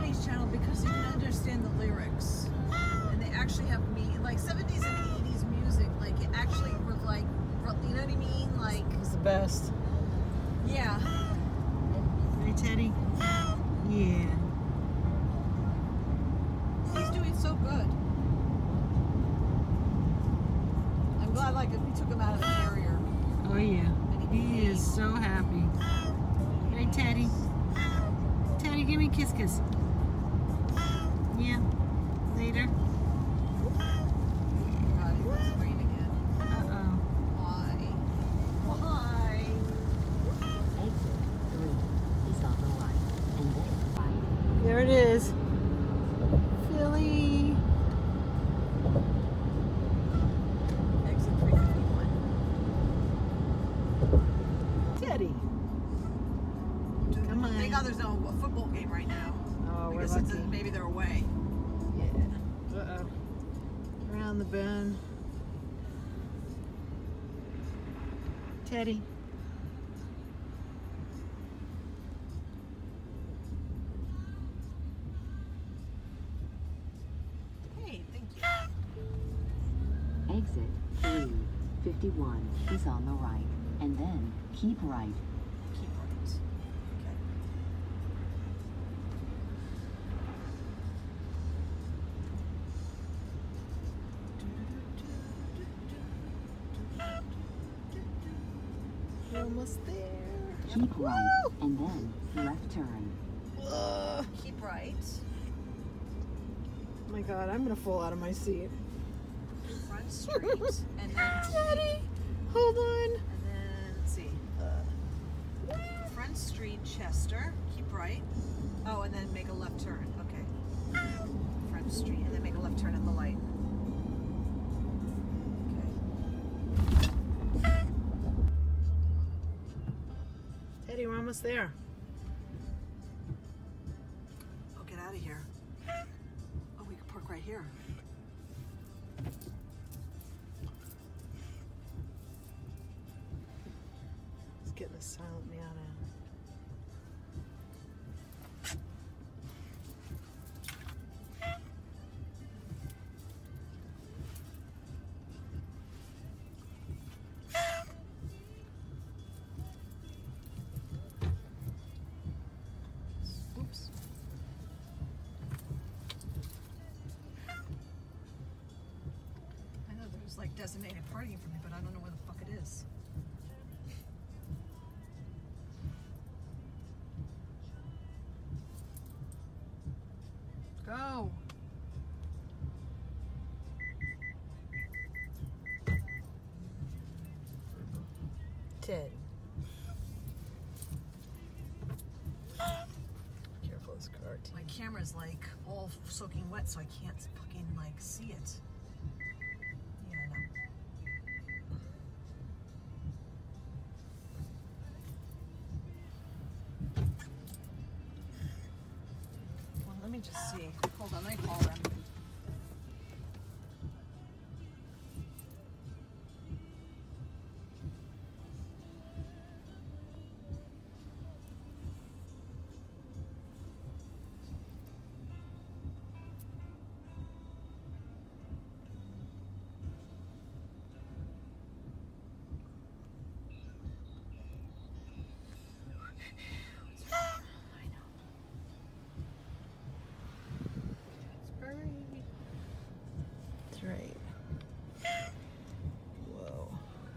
Disney's Channel because you can understand the lyrics. And they actually have like 70s and 80s music. Like it actually were like, you know what I mean? Like It's the best. Yeah. Hey, Teddy. Yeah. He's doing so good. I'm glad like we took him out of the carrier. Oh yeah. He is so happy. Hey, Teddy. Teddy, give me a kiss. Yeah. Later. God, he looks green again. Uh-oh. Why? Exit 3 is on the right, and then right. There it is. Philly. Exit 351. Teddy. Come on. Thank God there's no football game right now. Oh, we're Because lucky. maybe they're away. Yeah. Uh-oh. Around the bend. Teddy. Hey, thank you. Exit 351 is on the right, and then keep right. Keep right. Okay. We're almost there. Keep right, and then left turn. Keep right. Oh my God, I'm gonna fall out of my seat. Front Street. And then Teddy, hold on. And then let's see. Front Street, Chester. Keep right. Oh, and then make a left turn. Okay. Front Street, and then make a left turn at the light. Okay. Teddy, we're almost there. Oh, get out of here. Oh, we can park right here. Let's get the silent man out. Oops. I know there's like designated parking for me, but I don't know where the fuck it is. Go. Ted. Careful this car. My camera's like all soaking wet, so I can't fucking like see it. Yeah, I know. Well, let me just see. Hold on, let me call them. That's right. Whoa.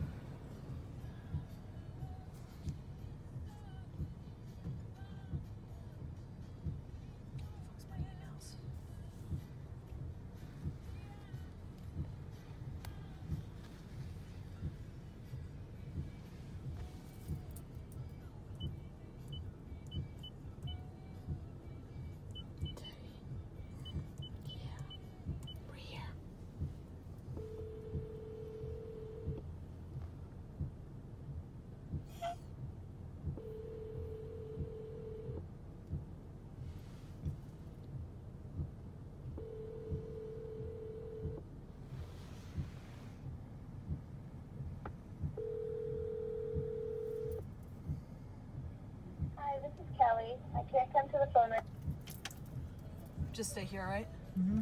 Fuck's my emails. We're here. Hi, this is Kelly. I can't come to the phone right Just stay here, right? Mm-hmm.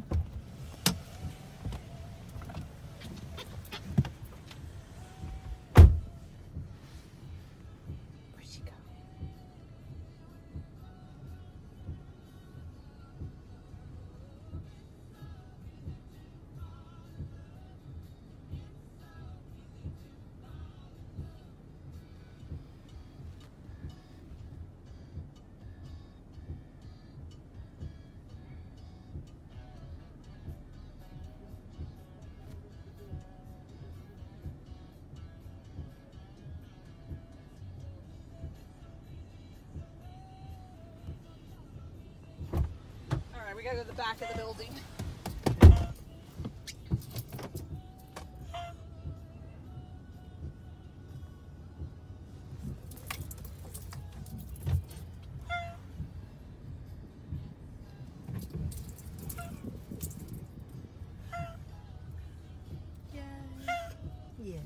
Where'd she go? We gotta go to the back of the building. Yeah.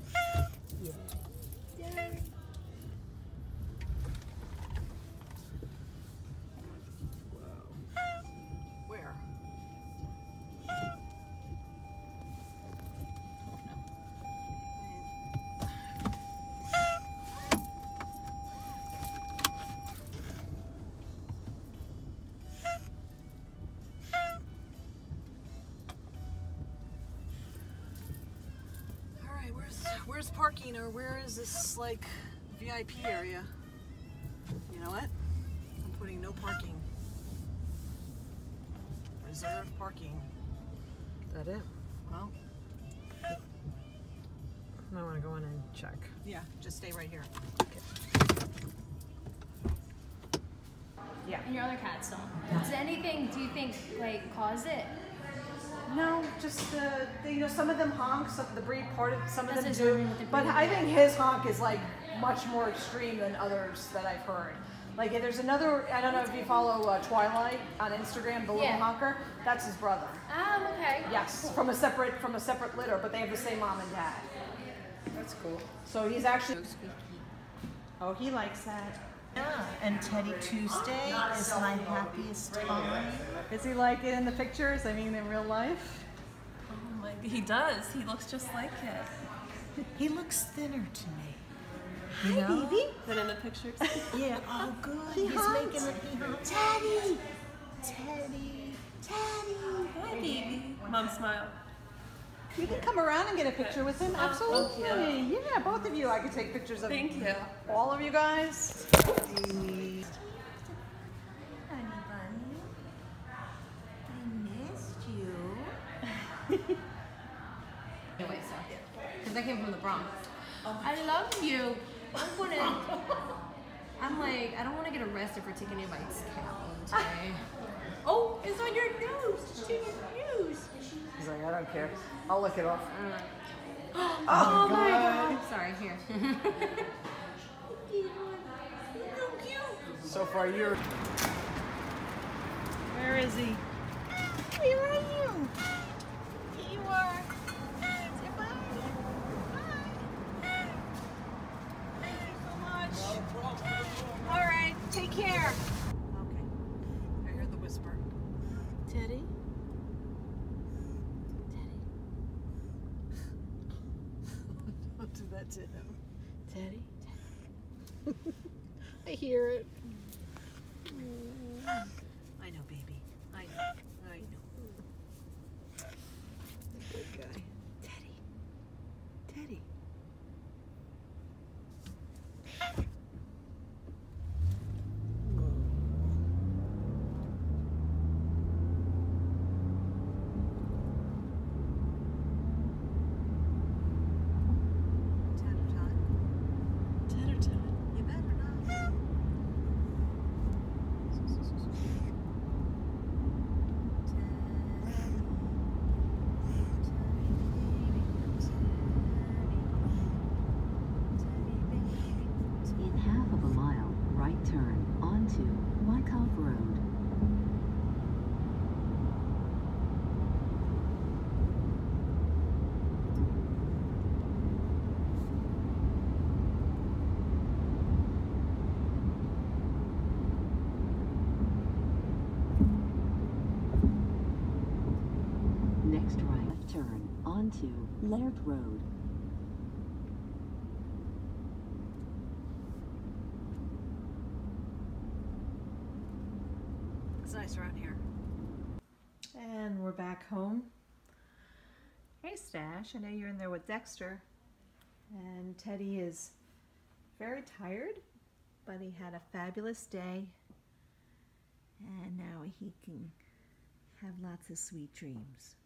Where? All right, where's parking, or where is this like VIP area? You know what? I'm putting no parking. Reserved parking. Is that it? Well, I want to go in and check. yeah, just stay right here. Yeah. And your other cats don't. Does anything, do you think, like, cause it? No, just some of them honk, some the breed part of some of them That's do. what with the But breed, I yeah. think his honk is like much more extreme than others that I've heard. Like there's another, I don't know if you follow Twilight on Instagram, the little Yeah. honker. That's his brother. Okay. Yes, from a separate litter, but they have the same mom and dad. That's cool. So he's actually. Oh, he likes that. Yeah, and Teddy Tuesday is my happiest time. Is he like it in the pictures? I mean, in real life. Oh my, he does. He looks just like it. He looks thinner to me. You know? Baby. Than in the pictures. Yeah, oh good. He He's hunts. making it. He hunts. Teddy! Teddy! Teddy! Hi, baby. Mom, smile. You can come around and get a picture with him. Absolutely. thank Yeah, both of you. I could take pictures of Thank you. all of you guys. Honey bunny, I missed you. Anyway, so. Because I came from the Bronx. I love you. I'm like, I don't want to get arrested for taking anybody's cat one today. Oh, it's on your nose. It's on your nose. He's like, I don't care. I'll lick it off. Oh my God. Sorry, here. So far, you're. Where is he? Where are you? Here you are. Say bye. Bye. Thank you so much. All right, take care. Okay. I heard the whisper. Teddy? Don't do that to him. Teddy? I hear it. I know, baby. I know. I know. Good guy. Teddy. Teddy. Tatter time. Tatter time. You better not. In half of a mile, right turn onto Wyckoff Road. into Laird Road. It's nice around here. And we're back home. Hey Stash, I know you're in there with Dexter. And Teddy is very tired, but he had a fabulous day. And now he can have lots of sweet dreams.